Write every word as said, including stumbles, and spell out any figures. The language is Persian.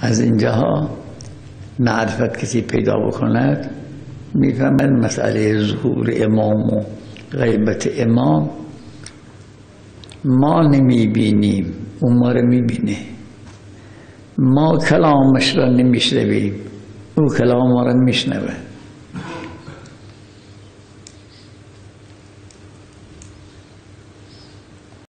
از اینجاها معرفت کسی پیدا بکند میفهمد مسئله ظهور امام و غیبت امام ما نمیبینیم، اون ما رو میبینه. ما کلامش را نمیشنویم، او کلام ما را میشنوه.